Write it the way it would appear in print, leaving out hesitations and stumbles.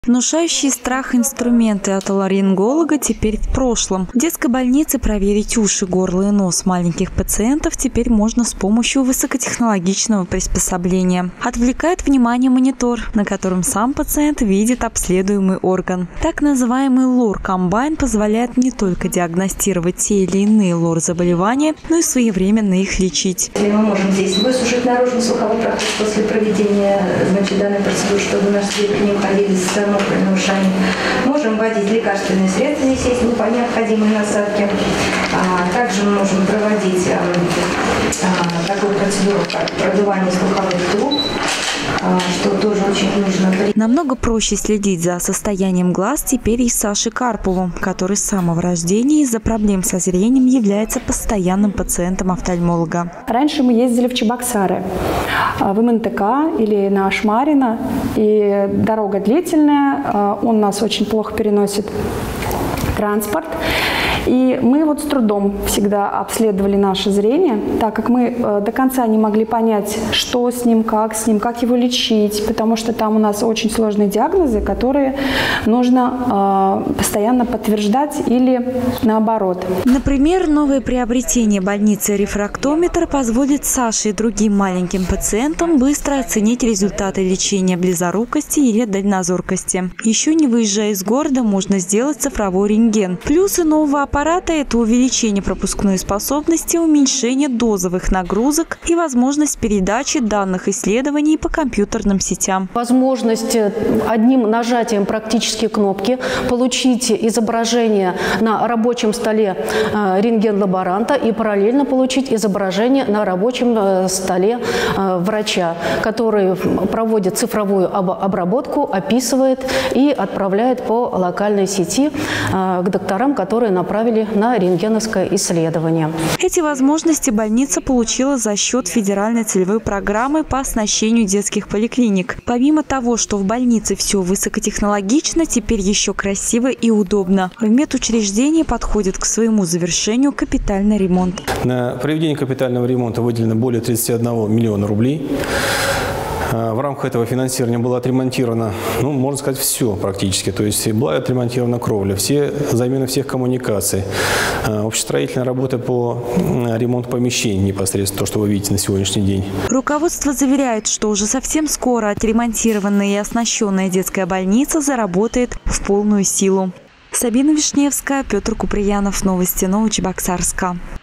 Внушающие страх инструменты отоларинголога теперь в прошлом. В детской больнице проверить уши, горло и нос маленьких пациентов теперь можно с помощью высокотехнологичного приспособления. Отвлекает внимание монитор, на котором сам пациент видит обследуемый орган. Так называемый лор-комбайн позволяет не только диагностировать те или иные лор-заболевания, но и своевременно их лечить. Мы можем здесь высушить наружный слуховой проход после проведения данной процедуры, чтобы наши дети не уходили с мокрыми ушами. Можем вводить лекарственные средства, здесь есть необходимые насадки. Также мы можем проводить такую процедуру, как продувание слуховых труб, что тоже очень нужно. Намного проще следить за состоянием глаз теперь и Саше Карпову, который с самого рождения из-за проблем со зрением является постоянным пациентом офтальмолога. Раньше мы ездили в Чебоксары, в МНТК или на Ашмарина, и дорога длительная, он нас очень плохо переносит транспорт. И мы вот с трудом всегда обследовали наше зрение, так как мы до конца не могли понять, что с ним, как его лечить, потому что там у нас очень сложные диагнозы, которые нужно постоянно подтверждать или наоборот. Например, новое приобретение больницы рефрактометр позволит Саше и другим маленьким пациентам быстро оценить результаты лечения близорукости или дальнозоркости. Еще не выезжая из города, можно сделать цифровой рентген. Плюсы нового аппарата – это увеличение пропускной способности, уменьшение дозовых нагрузок и возможность передачи данных исследований по компьютерным сетям. Возможность одним нажатием практически кнопки получить изображение на рабочем столе рентген-лаборанта и параллельно получить изображение на рабочем столе врача, который проводит цифровую обработку, описывает и отправляет по локальной сети к докторам, которые направили на рентгеновское исследование. Эти возможности больница получила за счет федеральной целевой программы по оснащению детских поликлиник. Помимо того, что в больнице все высокотехнологично, теперь еще красиво и удобно. В медучреждении подходит к своему завершению капитальный ремонт. На проведение капитального ремонта выделено более 31 миллиона рублей. В рамках этого финансирования было отремонтировано, можно сказать, все практически. То есть была отремонтирована кровля, замена всех коммуникаций, общестроительная работа по ремонту помещений непосредственно, то, что вы видите на сегодняшний день. Руководство заверяет, что уже совсем скоро отремонтированная и оснащенная детская больница заработает в полную силу. Сабина Вишневская, Петр Куприянов. Новости Новочебоксарска.